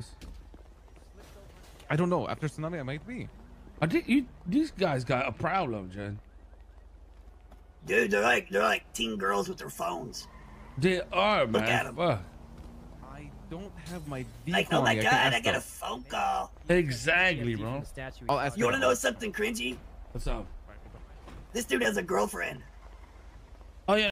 I don't know. After tsunami, I might be. I think these guys got a problem, Jen. Dude, they're like teen girls with their phones. They are, man. Look at them. Fuck. I don't have my V. Like, oh my god, I got a phone call. Exactly, bro. I'll ask You want to know something cringy? What's up? This dude has a girlfriend.